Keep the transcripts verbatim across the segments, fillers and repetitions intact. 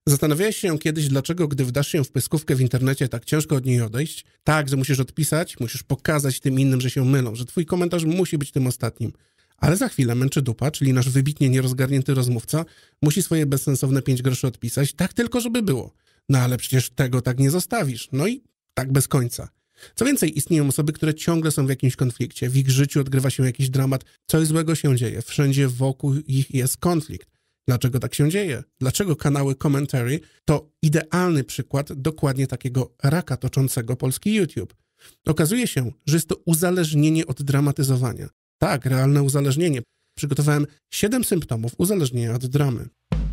Zastanawiałeś się kiedyś, dlaczego gdy wdasz się w pyskówkę w internecie, tak ciężko od niej odejść? Tak, że musisz odpisać, musisz pokazać tym innym, że się mylą, że twój komentarz musi być tym ostatnim. Ale za chwilę męczy dupa, czyli nasz wybitnie nierozgarnięty rozmówca, musi swoje bezsensowne pięć groszy odpisać, tak tylko żeby było. No ale przecież tego tak nie zostawisz. No i tak bez końca. Co więcej, istnieją osoby, które ciągle są w jakimś konflikcie, w ich życiu odgrywa się jakiś dramat, coś złego się dzieje, wszędzie wokół ich jest konflikt. Dlaczego tak się dzieje? Dlaczego kanały commentary to idealny przykład dokładnie takiego raka toczącego polski YouTube? Okazuje się, że jest to uzależnienie od dramatyzowania. Tak, realne uzależnienie. Przygotowałem siedem symptomów uzależnienia od dramy.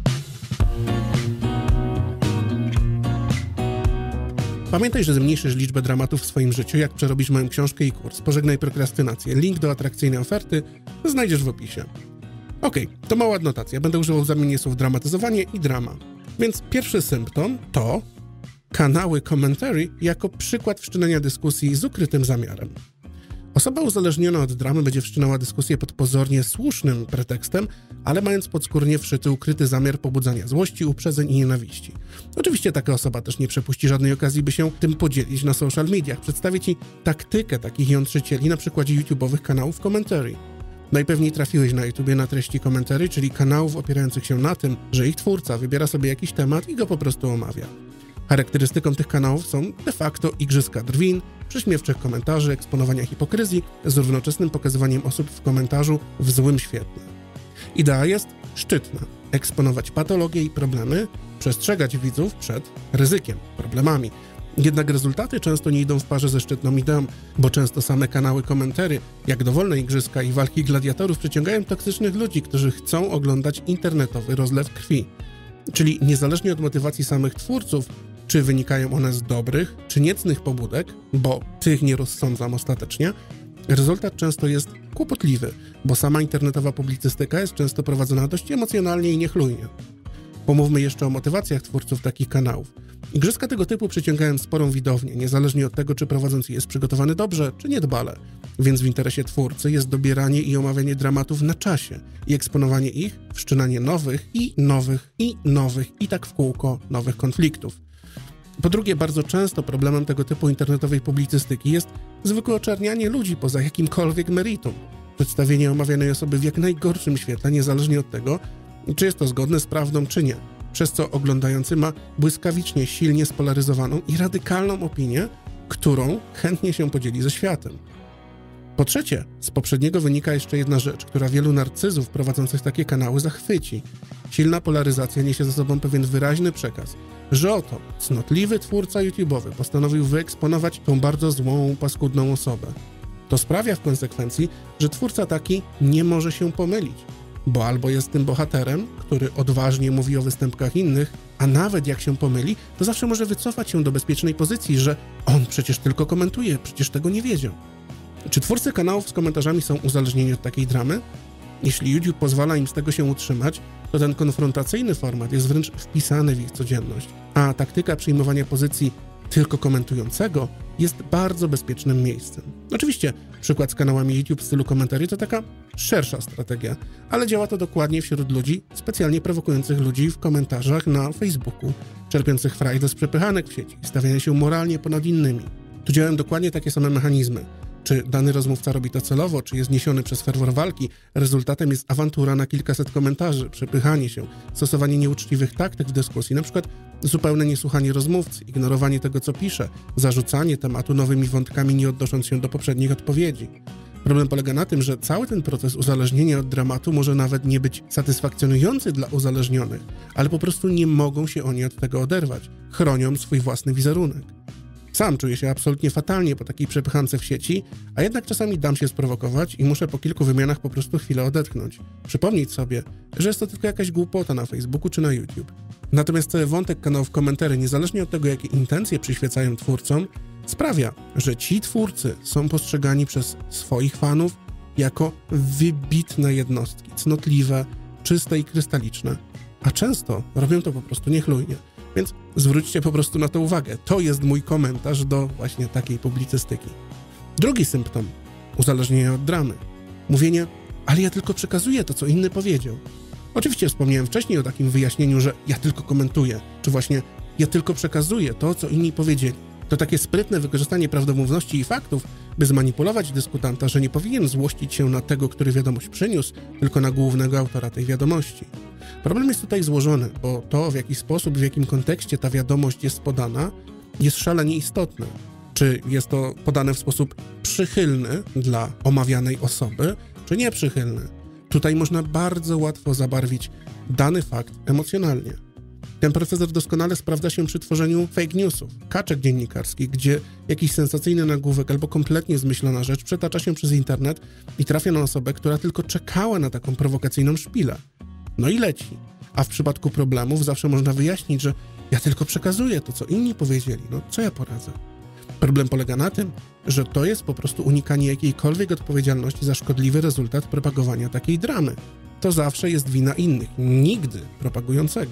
Pamiętaj, że zmniejszysz liczbę dramatów w swoim życiu, jak przerobisz moją książkę i kurs. Pożegnaj prokrastynację. Link do atrakcyjnej oferty znajdziesz w opisie. Okej, okay, to mała adnotacja. Będę używał w zamianie słów dramatyzowanie i drama. Więc pierwszy symptom to kanały commentary jako przykład wszczynania dyskusji z ukrytym zamiarem. Osoba uzależniona od dramy będzie wszczynała dyskusję pod pozornie słusznym pretekstem, ale mając podskórnie wszyty ukryty zamiar pobudzania złości, uprzedzeń i nienawiści. Oczywiście taka osoba też nie przepuści żadnej okazji, by się tym podzielić na social mediach. Przedstawię Ci taktykę takich jątrzycieli na przykładzie YouTube'owych kanałów commentary. Najpewniej trafiłeś na YouTubie na treści commentary, czyli kanałów opierających się na tym, że ich twórca wybiera sobie jakiś temat i go po prostu omawia. Charakterystyką tych kanałów są de facto igrzyska drwin, prześmiewczych komentarzy, eksponowania hipokryzji z równoczesnym pokazywaniem osób w komentarzu w złym świetle. Idea jest szczytna. Eksponować patologie i problemy, przestrzegać widzów przed ryzykiem, problemami. Jednak rezultaty często nie idą w parze ze szczytną ideą, bo często same kanały commentary, jak dowolne igrzyska i walki gladiatorów, przyciągają toksycznych ludzi, którzy chcą oglądać internetowy rozlew krwi. Czyli niezależnie od motywacji samych twórców, czy wynikają one z dobrych, czy niecnych pobudek, bo tych nie rozsądzam ostatecznie, rezultat często jest kłopotliwy, bo sama internetowa publicystyka jest często prowadzona dość emocjonalnie i niechlujnie. Pomówmy jeszcze o motywacjach twórców takich kanałów. Igrzyska tego typu przyciągają sporą widownię, niezależnie od tego, czy prowadzący jest przygotowany dobrze, czy niedbale. Więc w interesie twórcy jest dobieranie i omawianie dramatów na czasie i eksponowanie ich, wszczynanie nowych i nowych i nowych i tak w kółko nowych konfliktów. Po drugie, bardzo często problemem tego typu internetowej publicystyki jest zwykłe oczernianie ludzi poza jakimkolwiek meritum. Przedstawienie omawianej osoby w jak najgorszym świetle, niezależnie od tego, czy jest to zgodne z prawdą, czy nie. Przez co oglądający ma błyskawicznie silnie spolaryzowaną i radykalną opinię, którą chętnie się podzieli ze światem. Po trzecie, z poprzedniego wynika jeszcze jedna rzecz, która wielu narcyzów prowadzących takie kanały zachwyci. Silna polaryzacja niesie ze sobą pewien wyraźny przekaz, że oto cnotliwy twórca YouTube'owy postanowił wyeksponować tą bardzo złą, paskudną osobę. To sprawia w konsekwencji, że twórca taki nie może się pomylić, bo albo jest tym bohaterem, który odważnie mówi o występkach innych, a nawet jak się pomyli, to zawsze może wycofać się do bezpiecznej pozycji, że on przecież tylko komentuje, przecież tego nie wiedział. Czy twórcy kanałów z komentarzami są uzależnieni od takiej dramy? Jeśli YouTube pozwala im z tego się utrzymać, to ten konfrontacyjny format jest wręcz wpisany w ich codzienność, a taktyka przyjmowania pozycji tylko komentującego jest bardzo bezpiecznym miejscem. Oczywiście przykład z kanałami YouTube w stylu komentarzy to taka szersza strategia, ale działa to dokładnie wśród ludzi specjalnie prowokujących ludzi w komentarzach na Facebooku, czerpiących frajdę z przepychanek w sieci i stawiania się moralnie ponad innymi. Tu działają dokładnie takie same mechanizmy. Czy dany rozmówca robi to celowo, czy jest niesiony przez ferwor walki, rezultatem jest awantura na kilkaset komentarzy, przepychanie się, stosowanie nieuczciwych taktyk w dyskusji, np. zupełne niesłuchanie rozmówcy, ignorowanie tego, co pisze, zarzucanie tematu nowymi wątkami, nie odnosząc się do poprzednich odpowiedzi. Problem polega na tym, że cały ten proces uzależnienia od dramatu może nawet nie być satysfakcjonujący dla uzależnionych, ale po prostu nie mogą się oni od tego oderwać, chronią swój własny wizerunek. Sam czuję się absolutnie fatalnie po takiej przepychance w sieci, a jednak czasami dam się sprowokować i muszę po kilku wymianach po prostu chwilę odetchnąć. Przypomnieć sobie, że jest to tylko jakaś głupota na Facebooku czy na YouTube. Natomiast cały wątek kanałów komentarzy, niezależnie od tego, jakie intencje przyświecają twórcom, sprawia, że ci twórcy są postrzegani przez swoich fanów jako wybitne jednostki, cnotliwe, czyste i krystaliczne, a często robią to po prostu niechlujnie. Więc zwróćcie po prostu na to uwagę. To jest mój komentarz do właśnie takiej publicystyki. Drugi symptom uzależnienia od dramy. Mówienie, ale ja tylko przekazuję to, co inny powiedział. Oczywiście wspomniałem wcześniej o takim wyjaśnieniu, że ja tylko komentuję, czy właśnie ja tylko przekazuję to, co inni powiedzieli. To takie sprytne wykorzystanie prawdomówności i faktów, by zmanipulować dyskutanta, że nie powinien złościć się na tego, który wiadomość przyniósł, tylko na głównego autora tej wiadomości. Problem jest tutaj złożony, bo to, w jaki sposób, w jakim kontekście ta wiadomość jest podana, jest szalenie istotne. Czy jest to podane w sposób przychylny dla omawianej osoby, czy nieprzychylny. Tutaj można bardzo łatwo zabarwić dany fakt emocjonalnie. Ten proceder doskonale sprawdza się przy tworzeniu fake newsów, kaczek dziennikarskich, gdzie jakiś sensacyjny nagłówek albo kompletnie zmyślona rzecz przetacza się przez internet i trafia na osobę, która tylko czekała na taką prowokacyjną szpilę. No i leci. A w przypadku problemów zawsze można wyjaśnić, że ja tylko przekazuję to, co inni powiedzieli. No, co ja poradzę? Problem polega na tym, że to jest po prostu unikanie jakiejkolwiek odpowiedzialności za szkodliwy rezultat propagowania takiej dramy. To zawsze jest wina innych, nigdy propagującego.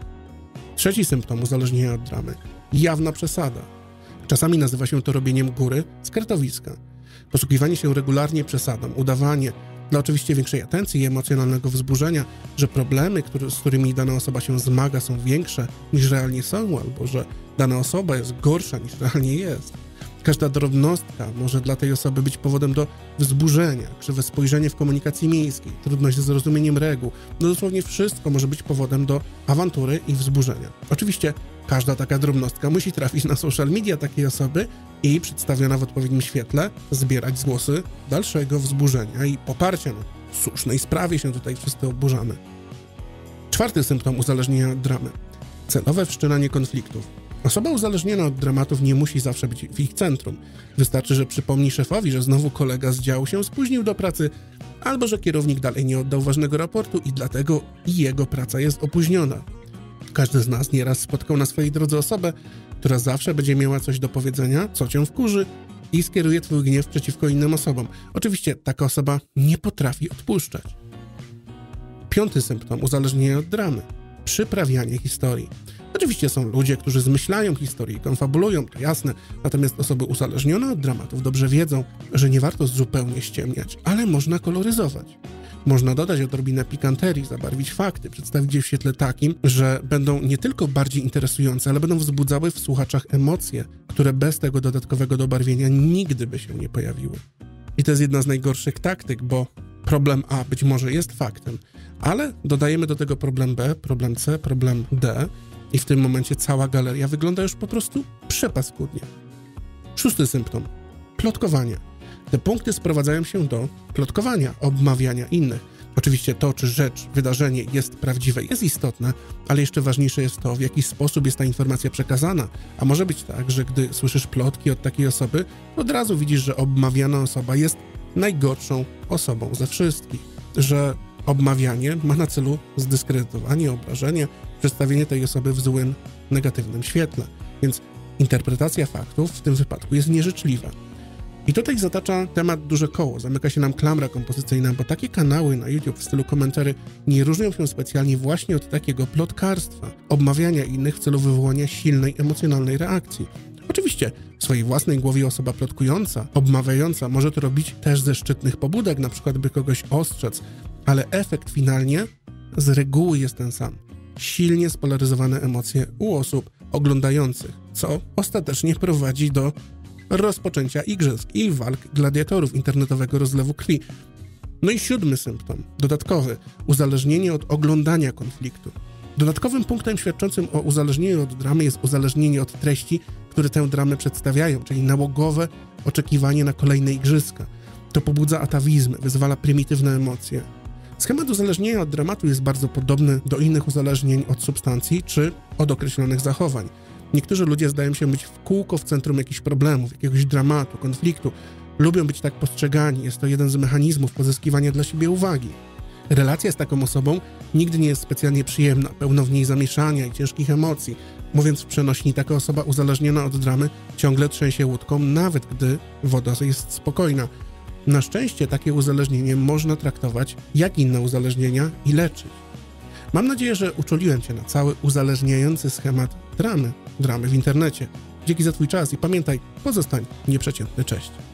Trzeci symptom uzależnienia od dramy. Jawna przesada. Czasami nazywa się to robieniem góry z kretowiska. Posługiwanie się regularnie przesadą, udawanie, dla oczywiście większej atencji i emocjonalnego wzburzenia, że problemy, które, z którymi dana osoba się zmaga, są większe niż realnie są, albo że dana osoba jest gorsza niż realnie jest. Każda drobnostka może dla tej osoby być powodem do wzburzenia, krzywe spojrzenie w komunikacji miejskiej, trudność ze zrozumieniem reguł. No dosłownie wszystko może być powodem do awantury i wzburzenia. Oczywiście każda taka drobnostka musi trafić na social media takiej osoby i przedstawiona w odpowiednim świetle zbierać głosy dalszego wzburzenia i poparcia. No, w słusznej sprawie się tutaj wszyscy oburzamy. Czwarty symptom uzależnienia od dramy. Celowe wszczynanie konfliktów. Osoba uzależniona od dramatów nie musi zawsze być w ich centrum. Wystarczy, że przypomni szefowi, że znowu kolega z działu się spóźnił do pracy, albo że kierownik dalej nie oddał ważnego raportu i dlatego i jego praca jest opóźniona. Każdy z nas nieraz spotkał na swojej drodze osobę, która zawsze będzie miała coś do powiedzenia, co cię wkurzy i skieruje twój gniew przeciwko innym osobom. Oczywiście taka osoba nie potrafi odpuszczać. Piąty symptom uzależnienia od dramy. Przyprawianie historii. Oczywiście są ludzie, którzy zmyślają historię i konfabulują, to jasne, natomiast osoby uzależnione od dramatów dobrze wiedzą, że nie warto zupełnie ściemniać, ale można koloryzować. Można dodać odrobinę pikanterii, zabarwić fakty, przedstawić je w świetle takim, że będą nie tylko bardziej interesujące, ale będą wzbudzały w słuchaczach emocje, które bez tego dodatkowego dobarwienia nigdy by się nie pojawiły. I to jest jedna z najgorszych taktyk, bo problem A być może jest faktem, ale dodajemy do tego problem B, problem C, problem D i w tym momencie cała galeria wygląda już po prostu przepaskudnie. Szósty symptom. Plotkowanie. Te punkty sprowadzają się do plotkowania, obmawiania innych. Oczywiście to, czy rzecz, wydarzenie jest prawdziwe, jest istotne, ale jeszcze ważniejsze jest to, w jaki sposób jest ta informacja przekazana. A może być tak, że gdy słyszysz plotki od takiej osoby, od razu widzisz, że obmawiana osoba jest najgorszą osobą ze wszystkich. Że obmawianie ma na celu zdyskredytowanie, obrażenie, przedstawienie tej osoby w złym, negatywnym świetle. Więc interpretacja faktów w tym wypadku jest nieżyczliwa. I tutaj zatacza temat duże koło, zamyka się nam klamra kompozycyjna, bo takie kanały na YouTube w stylu komentary nie różnią się specjalnie właśnie od takiego plotkarstwa, obmawiania innych w celu wywołania silnej, emocjonalnej reakcji. Oczywiście w swojej własnej głowie osoba plotkująca, obmawiająca może to robić też ze szczytnych pobudek, na przykład by kogoś ostrzec, ale efekt finalnie z reguły jest ten sam. Silnie spolaryzowane emocje u osób oglądających, co ostatecznie prowadzi do rozpoczęcia igrzysk i walk gladiatorów, internetowego rozlewu krwi. No i siódmy symptom, dodatkowy, uzależnienie od oglądania konfliktu. Dodatkowym punktem świadczącym o uzależnieniu od dramy jest uzależnienie od treści, które tę dramę przedstawiają, czyli nałogowe oczekiwanie na kolejne igrzyska. To pobudza atawizmy, wyzwala prymitywne emocje. Schemat uzależnienia od dramatu jest bardzo podobny do innych uzależnień od substancji czy od określonych zachowań. Niektórzy ludzie zdają się być w kółko w centrum jakichś problemów, jakiegoś dramatu, konfliktu. Lubią być tak postrzegani, jest to jeden z mechanizmów pozyskiwania dla siebie uwagi. Relacja z taką osobą nigdy nie jest specjalnie przyjemna, pełno w niej zamieszania i ciężkich emocji. Mówiąc w przenośni, taka osoba uzależniona od dramy ciągle trzęsie łódką, nawet gdy woda jest spokojna. Na szczęście takie uzależnienie można traktować jak inne uzależnienia i leczyć. Mam nadzieję, że uczuliłem Cię na cały uzależniający schemat dramy, dramy w internecie. Dzięki za Twój czas i pamiętaj, pozostań nieprzeciętny. Cześć.